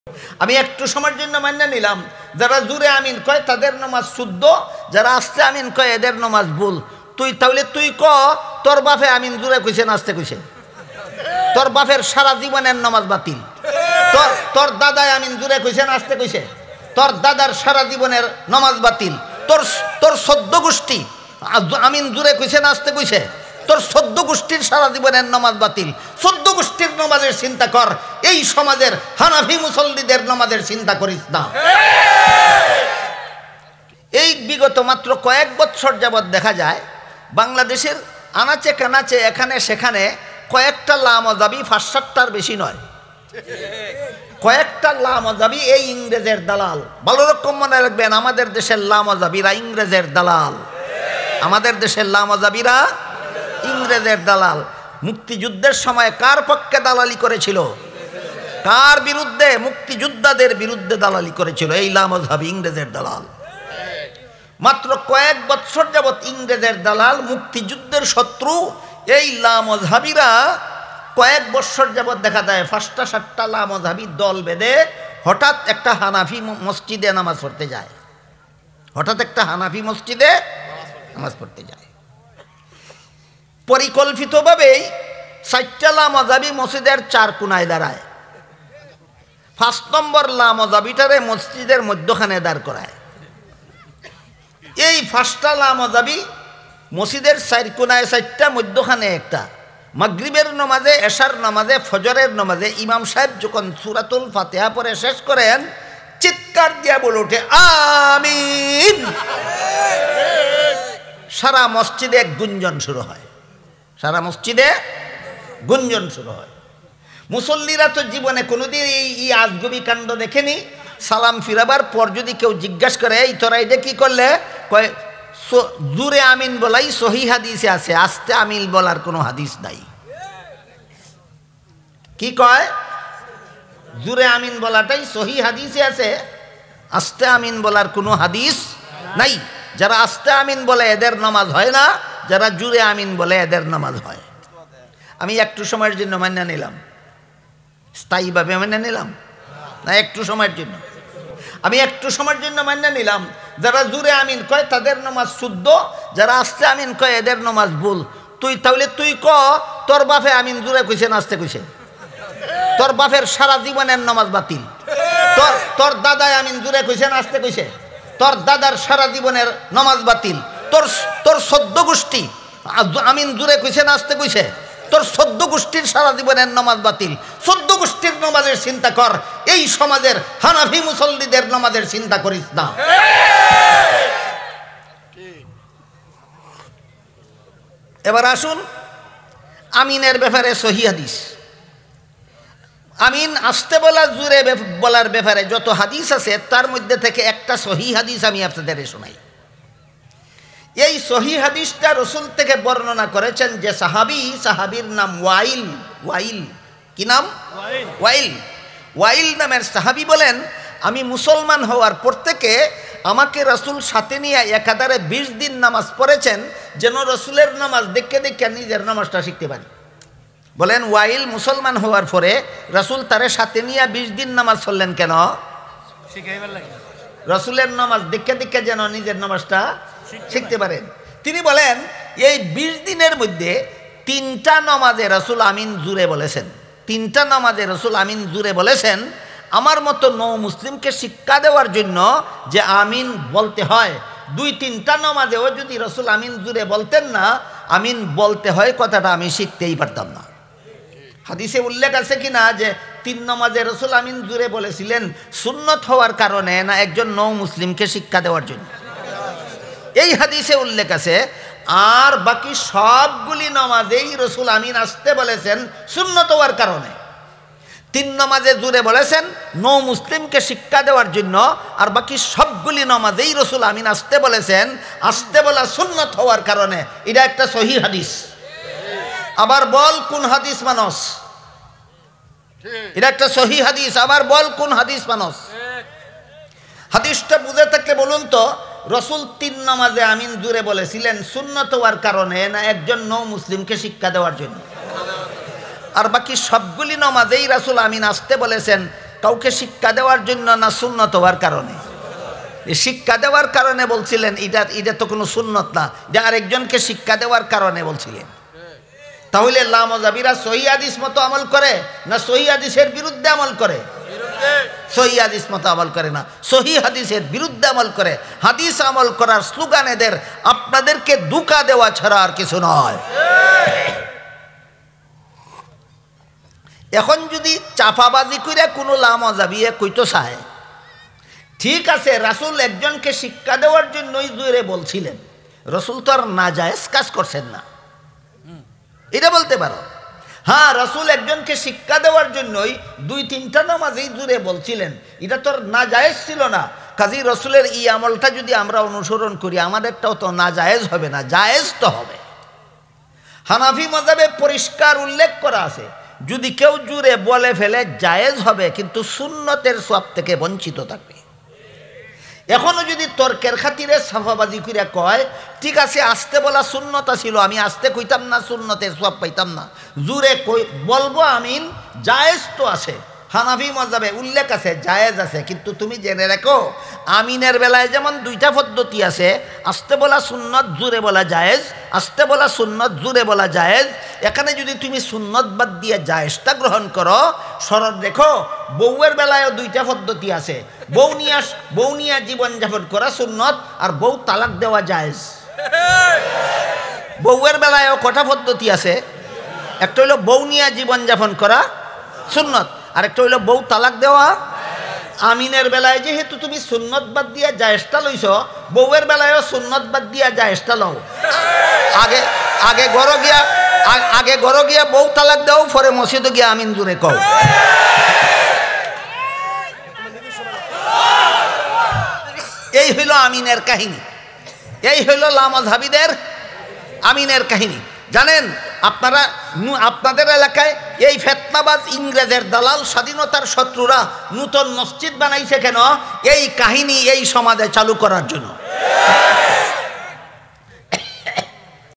আমি একটু সময়ের জন্য মান্য নিলাম যারা জুরে আমিন কয় তাদের নামাজ শুদ্ধ, যারা আস্তে আমিন কয় এদের নামাজ ভুল। তাহলে তুই ক তোর বাপে আমিন জুরে কইছে না আস্তে কইছে? তোর বাপের সারা জীবনের নামাজ বাতিল। তোর দাদায় আমিন জুরে কইছে না আস্তে কইছে? তোর দাদার সারা জীবনের নামাজ বাতিল। তোর 14 গোষ্ঠী আমিন জুরে কইছে না আস্তে কইছে? তোর 14 গোষ্ঠীর সারা জীবনের নামাজ বাতিল। 14 গোষ্ঠীর নামাজের চিন্তা কর, এই সমাজের হানাফি মুসল্লিদের নামাজের চিন্তা করিস না। এই বিগত মাত্র কয়েক বছর যাবৎ দেখা যায় বাংলাদেশের আনাচে কানাচে এখানে সেখানে কয়েকটা লামাযাবি ৫-৭টার বেশি নয়, কয়েকটা লামাযাবি এই ইংরেজের দালাল। ভালো রকম মনে রাখবেন, আমাদের দেশের লামাযাবিরা ইংরেজের দালাল। আমাদের দেশের লামাযাবিরা ইংরেজের দালাল। মুক্তিযুদ্ধের সময় কার পক্ষে দালালি করেছিল? কার বিরুদ্ধে? মুক্তিযোদ্ধাদের বিরুদ্ধে দালালি করেছিল এই লামাযাবি ইংরেজের দালাল। মাত্র কয়েক বছর যাবৎ ইংরেজের দালাল, মুক্তিযুদ্ধের শত্রু এই লামাযাবিরা কয়েক বছর যাবৎ দেখা যায় ৫টা-৭টা লামাযাবি দল বেঁধে হঠাৎ একটা হানাফি মসজিদে নামাজ পড়তে যায়। হঠাৎ একটা হানাফি মসজিদে নামাজ পড়তে যায়। পরিকল্পিতভাবেই ৪টা লামাযাবি মসজিদের ৪ কোণায় দাঁড়ায়। ৫ নম্বর লামাযাবিটারে মসজিদের মধ্যখানে দাঁড় করায়। এই ৫টা লামাযাবি মসজিদের ৪ কোণায় ৪টা, মধ্যখানে একটা। মাগরিবের নামাজে, এশার নামাজে, ফজরের নামাজে ইমাম সাহেব যখন সূরাতুল ফাতিহা পড়ে শেষ করেন, চিৎকার দিয়া বলে ওঠে আমিন। সারা মসজিদে এক গুঞ্জন শুরু হয়, সারা মসজিদে গুঞ্জন শুরু হয়। মুসল্লিরা তো জীবনে কোনোদিন এই আজগুবি কাণ্ড দেখেনি। সালাম ফিরাবার পর যদি কেউ জিজ্ঞাসা করে এই তোরা এটা কি করলে, কয় জুরে আমিন বলাই সহি হাদিসে আছে, আস্তে আমিন বলার কোনো হাদিস নাই। কি কয়? জুরে আমিন বলাটাই সহি হাদিসে আছে, আস্তে আমিন বলার কোনো হাদিস নাই। যারা আস্তে আমিন বলে এদের নামাজ হয় না, যারা জুরে আমিন বলে এদের নামাজ হয়। আমি একটু সময়ের জন্য মান্য নিলাম, স্থায়ীভাবে মান্য নিলাম না, একটু সময়ের জন্য। আমি একটু সময়ের জন্য মান্য নিলাম যারা জুরে আমিন কয় তাদের নামাজ শুদ্ধ, যারা আস্তে আমিন কয় এদের নামাজ ভুল। তাহলে তুই ক তোর বাপে আমিন জুরে কইছে না আস্তে কইছে? তোর বাপের সারা জীবনের নামাজ বাতিল। তোর দাদায় আমিন জুরে কইছে না আস্তে কইছে? তোর দাদার সারা জীবনের নামাজ বাতিল। তোর 14 গোষ্ঠী আমিন জুরে কইছে না আস্তে কইছে? তোর 14 গোষ্ঠীর সারা জীবনের নামাজ বাতিল। 14 গোষ্ঠীর নামাজের চিন্তা কর, এই সমাজের হানাফি মুসল্লিদের নামাজের চিন্তা করিস না। এবার আসুন আমিনের ব্যাপারে সহিহ হাদিস। আমিন আস্তে বলা জুরে বলার ব্যাপারে যত হাদিস আছে তার মধ্যে থেকে একটা সহিহ হাদিস আমি আপনাদের শোনাই। এই সহিহ হাদিসটা রাসূল থেকে বর্ণনা করেছেন যে সাহাবীর নাম ওয়াইল। ওয়াইল কি নাম? ওয়াইল নামের সাহাবী বলেন, আমি মুসলমান হওয়ার পর থেকে আমাকে রাসূল সাথে নিয়ে একাধারে 20 দিন নামাজ পড়েছেন, যেন রাসূলের নামাজ দেখে দেখে নিজের নামাজটা শিখতে পারি। বলেন ওয়াইল মুসলমান হওয়ার পরে রাসূল তারে সাথে নিয়ে 20 দিন নামাজ পড়লেন কেন? রাসূলের নামাজ দেখে দেখে যেন নিজের নামাজটা শিখতে পারেন। তিনি বলেন এই 20 দিনের মধ্যে 3টা নামাজে রাসূল আমিন জুরে বলেছেন। 3টা নামাজে রাসূল আমিন জুরে বলেছেন। আমার মতো নও মুসলিমকে শিক্ষা দেওয়ার জন্য যে আমিন বলতে হয়, 2-3টা নামাজেও যদি রাসূল আমিন জুরে বলতেন না, আমিন বলতে হয় কথাটা আমি শিখতেই পারতাম না। হাদিসে উল্লেখ আছে কিনা যে 3 নামাজে রাসূল আমিন জুরে বলেছিলেন সুন্নত হওয়ার কারণে না একজন নও মুসলিমকে শিক্ষা দেওয়ার জন্য? এই হাদিসে উল্লেখ আছে। আর বাকি সবগুলি নামাজেই রাসূল আমিন আসতে বলেছেন সুন্নত হওয়ার কারণে। 3 নামাজে জুরে বলেছেন নও মুসলিমকে শিক্ষা দেওয়ার জন্য, আর বাকি সবগুলি নামাজেই রাসূল আমিন আসতে বলেছেন আসতে বলা সুন্নত হওয়ার কারণে। এটা একটা সহিহ হাদিস। আবার বল কোন হাদিস মানস? এটা একটা সহিহ হাদিস। আবার বল কোন হাদিস মানস? হাদিসটা বুঝে থাকলে বলুন তো, রাসূল 3 নামাজে আমিন জুরে বলেছিলেন সুন্নত হওয়ার কারণে না একজন নও মুসলিমকে শিক্ষা দেওয়ার জন্য? আর বাকি সবগুলি নামাজেই রাসূল আমিন আসতে বলেছেন কাউকে শিক্ষা দেওয়ার জন্য না সুন্নত হওয়ার কারণে? শিক্ষা দেওয়ার কারণে বলছিলেন, এটা তো কোনো সুন্নত না, এটা আরেকজনকে শিক্ষা দেওয়ার কারণে বলছিলেন। তাহলে লামজাবিরা সহিহ হাদিস মতো আমল করে না সহিহ হাদিসের বিরুদ্ধে আমল করে? সহিহ হাদিস মতো আমল করে না, সহিহ হাদিসের বিরুদ্ধে আমল করে। হাদিস আমল করার স্লোগান এদের আপনাদেরকে ধোঁকা দেওয়া ছাড়া আর কিছু নয়। এখন যদি চাপাবাজি করে কোনো লামজাবিয়ে কইতো চায়, ঠিক আছে, রাসূল একজনকে শিক্ষা দেওয়ার জন্যই জোরে বলছিলেন, রাসূল তো আর নাজায়েজ কাজ করছেন না, এটা বলতে পারো। হ্যাঁ, রাসূল একজনকে শিক্ষা দেওয়ার জন্যই 2-3টা নামাজেই জুড়ে বলছিলেন, এটা তো নাজায়েজ ছিল না। কাজী রাসূলের এই আমলটা যদি আমরা অনুসরণ করি, আমাদেরটাও তো নাজায়েজ হবে না, জায়েজ তো হবে। হানাফি মাযহাবে পরিষ্কার উল্লেখ করা আছে, যদি কেউ জুড়ে বলে ফেলে জায়েজ হবে, কিন্তু সুন্নতের সওয়াব থেকে বঞ্চিত থাকবে। এখনো যদি তর্কের খাতিরে সাফাবাজি করে কয়, ঠিক আছে, আস্তে বলা সুন্নত ছিল, আমি আস্তে কইতাম না, সুন্নতের সওয়াব পাইতাম না, জুরে বলবো আমিন, জায়েজ তো আছে। হানাফি মাযহাবে উল্লেখ আছে, জায়েজ আছে, কিন্তু তুমি জেনে রাখো আমিনের বেলায় যেমন 2টা পদ্ধতি আছে, আস্তে বলা সুন্নত, জুরে বলা জায়েজ, আস্তে বলা সুন্নত, জুরে বলা জায়েজ। এখানে যদি তুমি সুন্নত বাদ দিয়ে জায়েজটা গ্রহণ করো, স্মরণ রেখো বউয়ের বেলায়ও 2টা পদ্ধতি আছে, বউ নিয়া জীবনযাপন করা সুন্নত, আর বউ তালাক দেওয়া জায়েজ। বউয়ের বেলায়ও কটা পদ্ধতি আছে? একটা হইল বউ নিয়া জীবনযাপন করা সুন্নত, আর একটা হইল বউ তালাক দেওয়া। আমিনের বেলায় যেহেতু তুমি সুন্নত বাদ দিয়া জায়েজটা লইছ, বউয়ের বেলায়ও সুন্নত বাদ দিয়া জায়েজটা লও। আগে ঘরে গিয়া বউ তালাক দাও, পরে মসজিদে গিয়া আমিন জুড়ে কও। এই হইল আমিনের কাহিনী, এই হইল লামাযহাবীদের আমিনের কাহিনী। জানেন আপনারা, আপনাদের এলাকায় এই ফেতনাবাজ ইংরেজের দালাল স্বাধীনতার শত্রুরা নূতন মসজিদ বানাইছে কেন? এই কাহিনী এই সমাজে চালু করার জন্য।